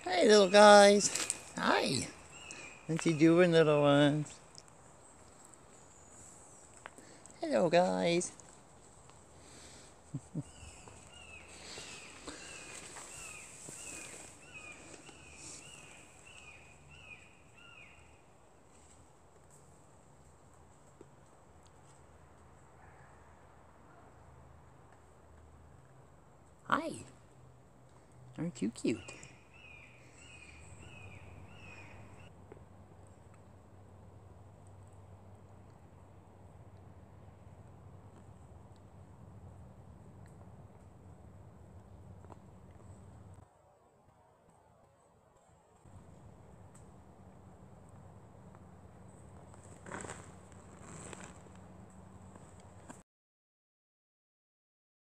Hey, little guys. Hi. What you doing, little ones? Hello, guys. Hi. Aren't you cute?